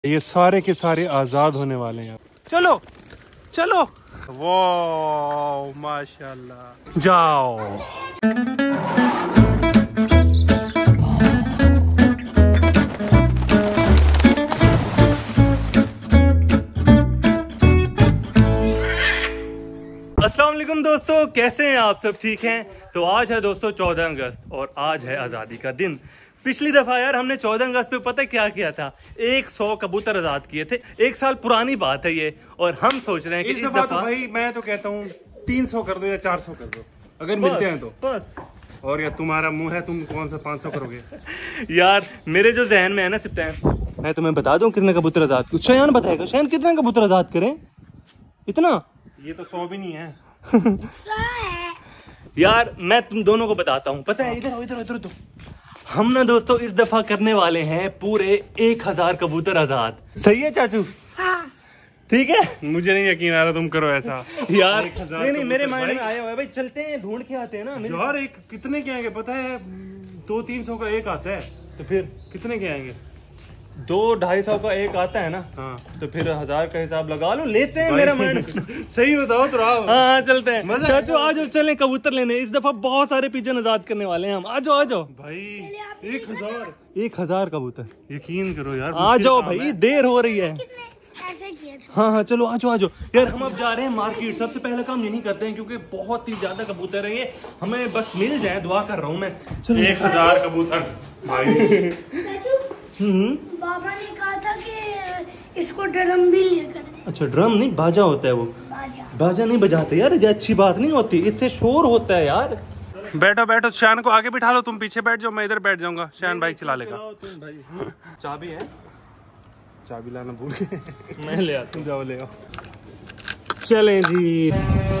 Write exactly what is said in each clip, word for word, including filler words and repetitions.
ये सारे के सारे आजाद होने वाले हैं। चलो चलो, वाह माशाल्लाह, जाओ। अस्सलाम वालेकुम दोस्तों, कैसे हैं आप सब? ठीक हैं? तो आज है दोस्तों चौदह अगस्त और आज है आज़ादी का दिन। पिछली दफा यार हमने चौदह अगस्त पे पता क्या किया था, एक सौ कबूतर आजाद किए थे। एक साल पुरानी बात है ये, और हम सोच रहे हैं कि इस, इस दफा, दफा तो भाई मैं तो कहता हूँ तीन सौ कर दो या चार सौ कर दो, अगर मिलते हैं तो बस। और यार तुम्हारा मुंह है, तुम कौन सा पाँच सौ करोगे? यार मेरे जो जहन में है ना सिप्तान, मैं तुम्हें बता दूं कितने कबूतर आजाद, कुछ शयान बताएगा। शयान कितने कबूतर आजाद करें? इतना? ये तो सौ भी नहीं है यार मैं तुम दोनों को बताता हूँ, पता है, इधर इधर इधर तो हम ना दोस्तों इस दफा करने वाले हैं पूरे एक हजार कबूतर आजाद। सही है चाचू? हाँ। ठीक है, मुझे नहीं यकीन आ रहा, तुम करो ऐसा। यार नहीं नहीं, मेरे माइंड में आया हुआ है भाई, चलते हैं ढूंढ के आते हैं ना। यार एक कितने के आएंगे पता है? दो तीन सौ का एक आता है, तो फिर कितने के आएंगे? दो ढाई सौ का एक आता है ना। हाँ। तो फिर हजार का हिसाब लगा लो, लेते हैं। मेरा माइंड सही बताओ तो रहा। हाँ चलते हैं चाचू, आ जाओ, चलें कबूतर लेने। इस दफा बहुत सारे पिजन आजाद करने वाले हैं हम। आ जाओ आ जाओ भाई, एक हजार एक हजार कबूतर, यकीन करो यार। आ जाओ भाई, देर हो रही है। हाँ हाँ चलो आ जाओ आ जाओ यार। हम अब जा रहे हैं मार्केट। सबसे पहले काम यही करते हैं क्योंकि बहुत ही ज्यादा कबूतर है ये, हमें बस मिल जाए, दुआ कर रहा हूँ मैं। चलो एक हजार कबूतर भाई। बाबा ने कहा था कि इसको ड्रम भी लेकर। अच्छा ड्रम नहीं, बाजा होता है वो। बाजा बाजा नहीं बजाते यार, ये अच्छी बात नहीं होती, इससे शोर होता है यार। बैठो बैठो, शयान को आगे बिठा लो, तुम पीछे बैठ जाओ, मैं इधर बैठ जाऊंगा। शयान बाइक चला लेगा। तुम भाई चाबी है? चाबी लाना भूल गए। मैं ले आता हूँ, जाओ ले आओ। चलें जी।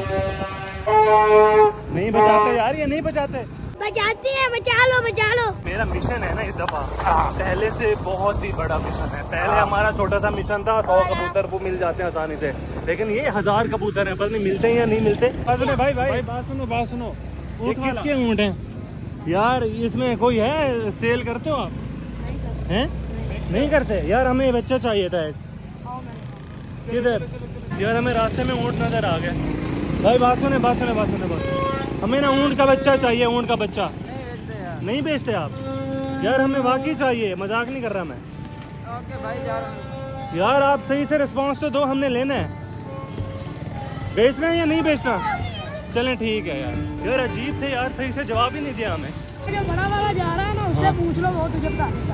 नहीं बजाते यार, ये नहीं बजाते। बजाते हैं, बचा लो बचा लो। मेरा मिशन है ना इस दफा, पहले से बहुत ही बड़ा मिशन है। पहले हमारा छोटा सा मिशन था, सौ कबूतर वो मिल जाते हैं आसानी से, लेकिन ये हजार कबूतर हैं, पता नहीं मिलते हैं या नहीं मिलते। भाई भाई भाई बात सुनो बात सुनो, ये किसके ऊँट हैं यार? इसमें कोई है, सेल करते हो आप? हैं? नहीं करते यार, हमें बच्चा चाहिए था एक। किधर यार? हमें रास्ते में ऊँट नजर आ गया। भाई बात सुने बात सुने बात सुने बात हमें ना ऊँट का बच्चा चाहिए, ऊँट का बच्चा। नहीं बेचते आप यार? हमें वाकई चाहिए, मजाक नहीं कर रहा मैं। ओके भाई जा रहा हूं। यार आप सही से रिस्पांस तो दो, हमने लेना है। बेचना है या नहीं बेचना? चलें ठीक है यार। यार अजीब थे यार, सही से जवाब ही नहीं दिया हमें। जो बड़ा वाला जा रहा है ना, उससे पूछ लो, वो तुझे बता देगा।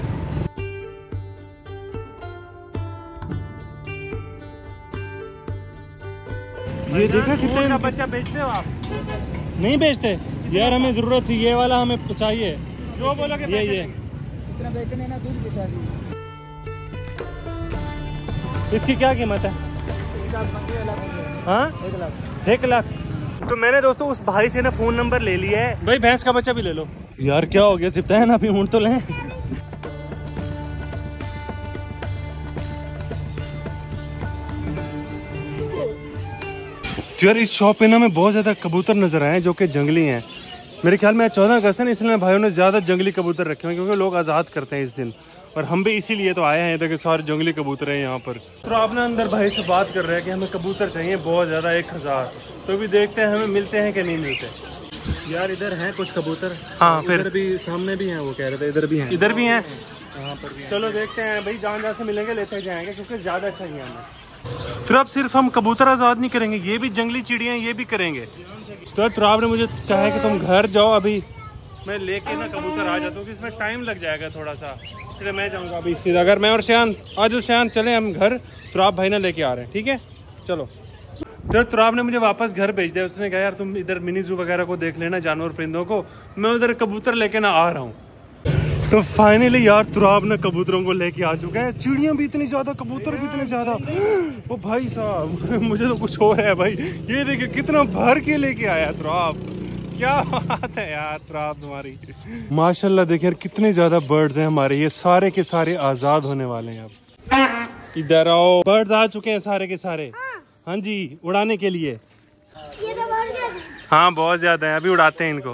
ये देखा सिप्तान का बच्चा बेचते हो आप? नहीं बेचते यार, हमें जरूरत थी, ये वाला हमें चाहिए। जो बोला कि ये ये इतना बेचने ना, दूध पिता दी। इसकी क्या कीमत है? हाँ एक लाख। एक लाख। तो मैंने दोस्तों उस भाई से ना फोन नंबर ले लिया है। भाई भैंस का बच्चा भी ले लो यार। क्या हो गया सिप्तान, अभी ऊँट तो लें। तो यार इस शॉप पे ना मैं बहुत ज्यादा कबूतर नजर आए जो कि जंगली हैं। मेरे ख्याल में चौदह अगस्त है ना, इसलिए भाइयों ने ज्यादा जंगली कबूतर रखे हैं क्योंकि लोग आजाद करते हैं इस दिन, और हम भी इसीलिए तो आए हैं। देखिए सारे जंगली कबूतर हैं यहाँ पर। तो आप ना अंदर भाई से बात कर रहे हैं कि हमें कबूतर चाहिए बहुत ज्यादा, एक हजार। तो भी देखते हैं हमें मिलते हैं कि नहीं मिलते। यार इधर हैं कुछ कबूतर। हाँ फिर इधर भी सामने भी हैं, वो कह रहे थे इधर भी हैं। इधर भी हैं, यहाँ पर भी। चलो देखते हैं भाई, जहाँ जहाँ से मिलेंगे लेते जाएंगे क्योंकि ज्यादा चाहिए हमें। फिर अब सिर्फ हम कबूतर आजाद नहीं करेंगे, ये भी जंगली चिड़िया ये भी करेंगे। तो, तो आपने मुझे कहा है कि तुम घर जाओ, अभी मैं लेके ना कबूतर आ जाता हूँ, इसमें टाइम लग जाएगा थोड़ा सा, इसलिए मैं जाऊँगा अभी सीधा। अगर मैं और शयान आज शयान चले हम घर, तो आप भाई ना लेके आ रहे हैं, ठीक है? चलो। तो तुराब ने मुझे वापस घर भेज दिया। उसने कहा यार तुम इधर मिनी जू वगैरह को देख लेना, जानवर परिंदों को, मैं उधर कबूतर लेके ना आ रहा हूँ। तो फाइनली यार तुराब ने कबूतरों को लेके आ चुका है। चिड़ियां भी इतनी ज्यादा, कबूतर भी इतने ज्यादा। ओ भाई साहब मुझे तो कुछ हो रहा है भाई। ये देखिए कितना भर के लेके आया तुराब, क्या बात है यार तुराब तुम्हारी। माशाल्लाह देखिए यार कितने ज्यादा बर्ड्स हैं हमारे, ये सारे के सारे आजाद होने वाले हैं अब। इधर आओ, बर्ड्स आ चुके हैं सारे के सारे। हाँ जी, उड़ाने के लिए। ये तो बहुत ज्यादा। हाँ बहुत ज्यादा है, अभी उड़ाते हैं इनको।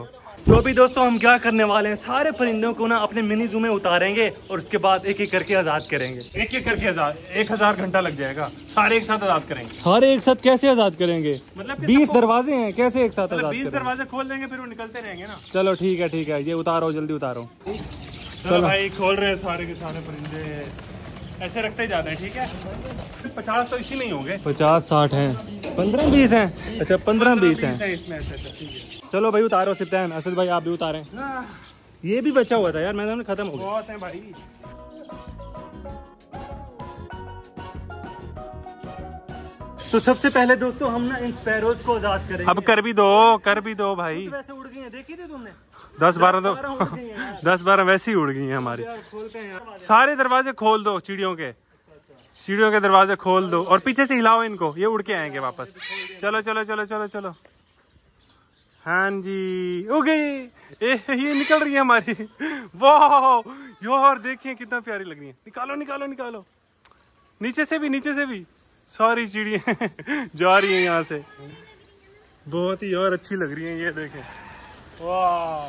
तो अभी दोस्तों हम क्या करने वाले हैं, सारे परिंदों को ना अपने मिनी जू में उतारेंगे और उसके बाद एक एक करके आजाद करेंगे। एक एक करके आजाद, एक हजार घंटा लग जाएगा, सारे एक साथ आजाद करेंगे। सारे एक साथ कैसे आजाद करेंगे? मतलब बीस दरवाजे हैं, कैसे एक साथ मतलब आजाद बीस करेंगे? दरवाजे खोल देंगे फिर वो निकलते रहेंगे ना। चलो ठीक है ठीक है, ये उतारो जल्दी उतारो। चलो भाई खोल रहे हैं सारे के सारे परिंदे, ऐसे रखते जाते हैं। ठीक है, पचास तो इसी में ही होंगे। पचास साठ हैं, पंद्रह बीस हैं। अच्छा पंद्रह बीस हैं इसमें। अच्छा अच्छा ठीक है, चलो भाई उतारो सिप्तान, असद भाई आप भी उतारें। ये भी बचा हुआ था यार, मैदान में खत्म हो गया। बहुत है भाई। तो सबसे पहले दोस्तों हम ना इन स्पैरोज को आजाद करेंगे। अब कर भी दो, कर भी दो भाई। वैसे उड़ गई हैं, देखी थी तुमने? दस बारह तो उड़ गई हैं यार। दस बारह वैसे ही उड़ गई हैं हमारी। खोलते हैं यार। सारे दरवाजे खोल दो चिड़ियों के, चिड़ियों के दरवाजे खोल दो और पीछे से हिलाओ इनको, ये उड़ के आएंगे वापस। चलो चलो चलो चलो चलो। हाँ जी हो गई, ये निकल रही है हमारी। वाह यार देखिए कितना प्यारी लग रही है। निकालो निकालो निकालो, नीचे से भी, नीचे से भी सारी चिड़िया जा रही है यहाँ से। बहुत ही और अच्छी लग रही है, ये देखें। वाह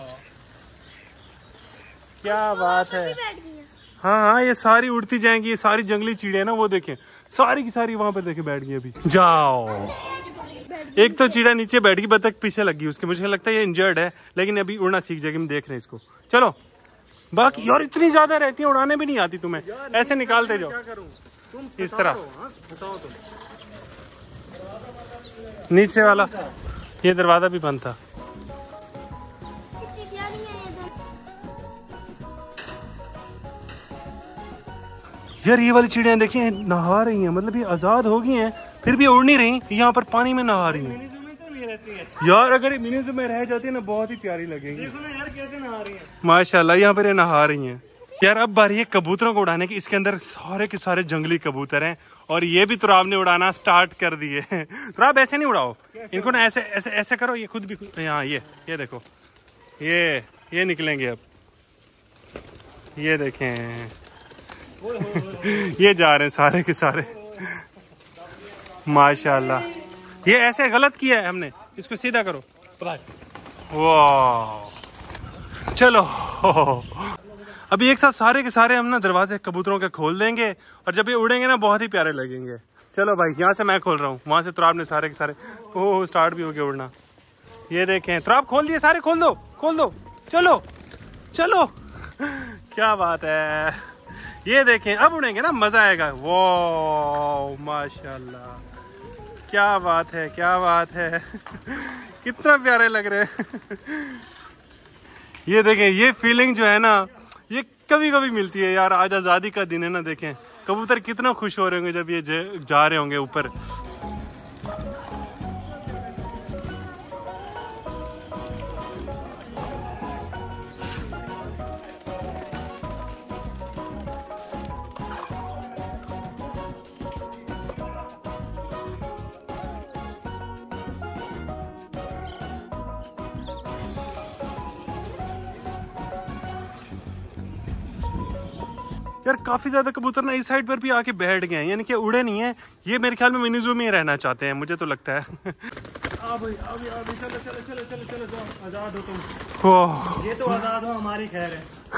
क्या बात है। हाँ हाँ ये सारी उड़ती जाएंगी, ये सारी जंगली चिड़िया ना, वो देखें सारी की सारी वहां पर देखे बैठ गई। अभी जाओ, एक तो चिड़िया नीचे बैठ गई, बतख पीछे लग गई उसके। मुझे लगता है ये इंजर्ड है, लेकिन अभी उड़ना सीख जाएगी। हम देख रहे हैं इसको। चलो बाकी यार इतनी ज्यादा रहती है, उड़ाने भी नहीं आती तुम्हें, ऐसे निकालते जाओ इस तरह। नीचे वाला ये दरवाजा भी बंद था। यार ये वाली चिड़िया देखिए नहा रही हैं, मतलब ये आजाद हो गई हैं फिर भी उड़ नहीं रही, यहाँ पर पानी में नहा रही हैं। यार अगर ये मिनी जू में रह जाती है ना बहुत ही प्यारी लगेगी। देखो ना यार कैसे नहा रही हैं। माशाल्लाह यहाँ पर ये नहा रही हैं। यार अब बारी है कबूतरों को उड़ाने की। इसके अंदर सारे के सारे जंगली कबूतर हैं और ये भी तुराब ने उड़ाना स्टार्ट कर दिए। तुराब ऐसे नहीं उड़ाओ इनको ना, ऐसे ऐसे ऐसे करो, ये खुद भी यहाँ ये ये देखो, ये ये निकलेंगे अब, ये देखें ये जा रहे हैं सारे के सारे। माशाल्लाह ये ऐसे गलत किया है हमने, इसको सीधा करो। वाह चलो अभी एक साथ सारे के सारे हम ना दरवाजे कबूतरों के खोल देंगे और जब ये उड़ेंगे ना बहुत ही प्यारे लगेंगे। चलो भाई यहाँ से मैं खोल रहा हूँ, वहां से तुराब ने सारे के सारे ओह स्टार्ट भी हो गया उड़ना। ये देखें तुराब खोल दिए सारे, खोल दो खोल दो, चलो चलो क्या बात है। ये देखें अब उड़ेंगे ना, मजा आएगा। वाह माशाल्लाह क्या बात है, क्या बात है कितना प्यारे लग रहे हैं। ये देखें ये फीलिंग जो है ना ये कभी कभी मिलती है यार। आज आज़ादी का दिन है ना, देखें कबूतर कितना खुश हो रहे होंगे जब ये जा रहे होंगे ऊपर। यार काफी ज्यादा कबूतर ना इस साइड पर भी आके बैठ गए हैं, यानी कि उड़े नहीं है। ये मेरे ख्याल में मिनी जू में ही रहना चाहते हैं, मुझे तो लगता है। आ भाई, आ भी, आ भी, चलो चलो चलो चलो चलो जाओ, आजाद हो तुम। ओह ये तो आजाद हो, हमारी खैर है।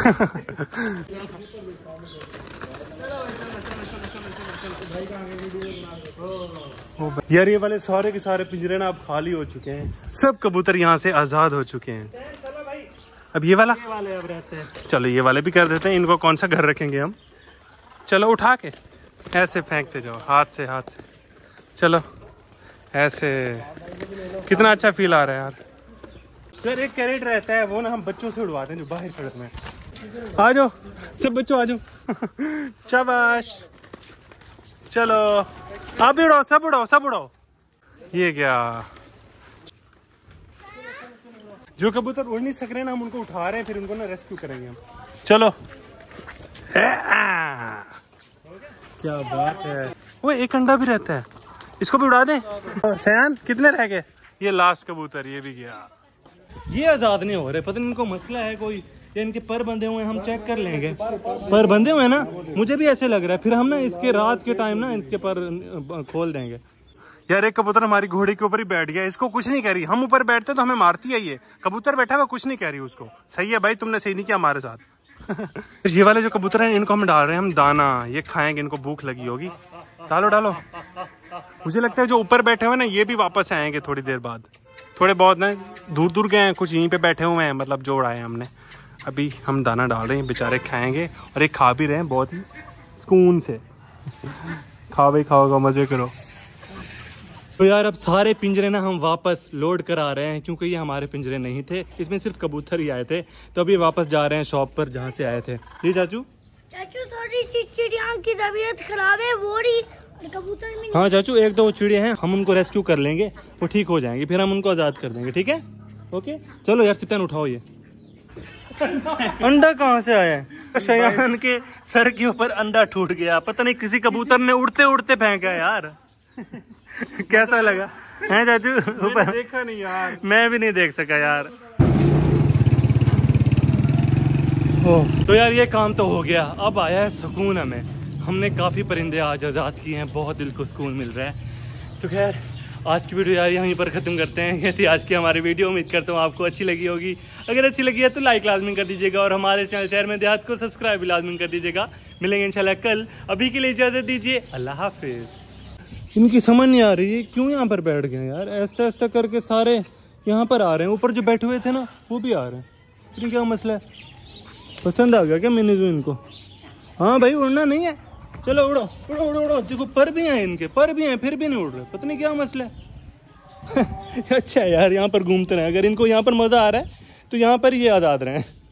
यार ये वाले सारे के सारे पिंजरे ना अब खाली हो चुके हैं, सब कबूतर यहाँ से आजाद हो चुके हैं। अब ये वाला ये वाले अब रहते हैं। चलो ये वाले भी कर देते हैं। इनको कौन सा घर रखेंगे हम। चलो उठा के ऐसे फेंकते जाओ, हाथ से हाथ से। चलो ऐसे, कितना अच्छा फील आ रहा है यार। यार एक कैरेट रहता है वो ना हम बच्चों से उड़वाते हैं जो बाहर सड़क में। आ जाओ सब बच्चों आ जाओ। शाबाश चलो आप भी उड़ाओ, सब उड़ाओ सब उड़ाओ। ये क्या, जो कबूतर उड़ नहीं सक रहे ना हम उनको उठा रहे हैं, फिर उनको ना रेस्क्यू करेंगे हम। चलो ए, आ, क्या बात है। वो एक अंडा भी रहता है, इसको भी उड़ा दें। सयान कितने रह गए। ये लास्ट कबूतर ये भी गया। ये आजाद नहीं हो रहे, पता नहीं इनको मसला है कोई, या इनके पर बंधे हुए हैं। हम चेक कर लेंगे, पर बंधे हुए हैं ना, मुझे भी ऐसे लग रहा है। फिर हम ना इसके रात के टाइम ना इसके पर खोल देंगे। यार एक कबूतर हमारी घोड़ी के ऊपर ही बैठ गया, इसको कुछ नहीं कह रही, हम ऊपर बैठते तो हमें मारती है, ये कबूतर बैठा हुआ कुछ नहीं कह रही उसको। सही है भाई, तुमने सही नहीं किया हमारे साथ। ये वाले जो कबूतर हैं इनको हम डाल रहे हैं हम दाना, ये खाएंगे, इनको भूख लगी होगी। डालो डालो। मुझे लगता है जो ऊपर बैठे हुए ना ये भी वापस आएंगे थोड़ी देर बाद, थोड़े बहुत ना दूर दूर गए हैं, कुछ यहीं पे बैठे हुए हैं, मतलब जोड़ आए हैं हमने। अभी हम दाना डाल रहे हैं, बेचारे खाएंगे और एक खा भी रहे हैं बहुत ही सुकून से। खाओ भाई खाओ, मजे करो। तो यार अब सारे पिंजरे ना हम वापस लोड करा रहे हैं, क्योंकि ये हमारे पिंजरे नहीं थे, इसमें सिर्फ कबूतर ही आए थे। तो अभी वापस जा रहे हैं शॉप पर जहाँ से आए थे। जी चाचू? चाचू थोड़ी सी चिड़िया की तबीयत खराब है, वो रही और कबूतर में। हाँ चाचू, एक दो चिड़िया हैं, हम उनको रेस्क्यू कर लेंगे, वो ठीक हो जाएंगे, फिर हम उनको आज़ाद कर देंगे। ठीक है, ओके चलो यार। सिप्तान उठाओ ये अंडा कहाँ से आया है? शयान के सर के ऊपर अंडा टूट गया, पता नहीं किसी कबूतर ने उड़ते उड़ते फेंका यार। कैसा लगा है चाचू? ऊपर देखा नहीं यार, मैं भी नहीं देख सका यार। ओह तो यार ये काम तो हो गया, अब आया है सुकून हमें। हमने काफ़ी परिंदे आज आज़ाद किए हैं, बहुत दिल को सुकून मिल रहा है। तो खैर आज की वीडियो यार यहीं पर ख़त्म करते हैं। ये थी आज की हमारी वीडियो, उम्मीद करता हूँ आपको अच्छी लगी होगी। अगर अच्छी लगी है तो लाइक लाजमी कर दीजिएगा और हमारे चैनल शहर में देहात को सब्सक्राइब भी लाजमी कर दीजिएगा। मिलेंगे इंशाल्लाह कल, अभी के लिए इजाज़त दीजिए, अल्लाह हाफिज़। इनकी समझ नहीं आ रही है क्यों यहाँ पर बैठ गए यार, ऐसा ऐसा करके सारे यहाँ पर आ रहे हैं। ऊपर जो बैठे हुए थे ना वो भी आ रहे हैं, लेकिन क्या मसला है? पसंद आ गया क्या मैंने जो इनको? हाँ भाई उड़ना नहीं है, चलो उड़ो उड़ो उड़ो उड़ो। देखो पर भी हैं इनके, पर भी हैं फिर भी नहीं उड़ रहे, पता नहीं क्या मसला है। अच्छा है यार, यहाँ पर घूमते रहे, अगर इनको यहाँ पर मज़ा आ रहा है तो यहाँ पर ये आज़ाद रहे हैं।